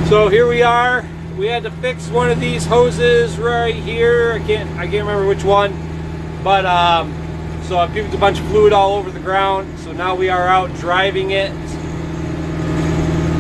So here we are. We had to fix one of these hoses right here. I can't remember which one, but so I've given a bunch of fluid all over the ground. So now we are out driving it.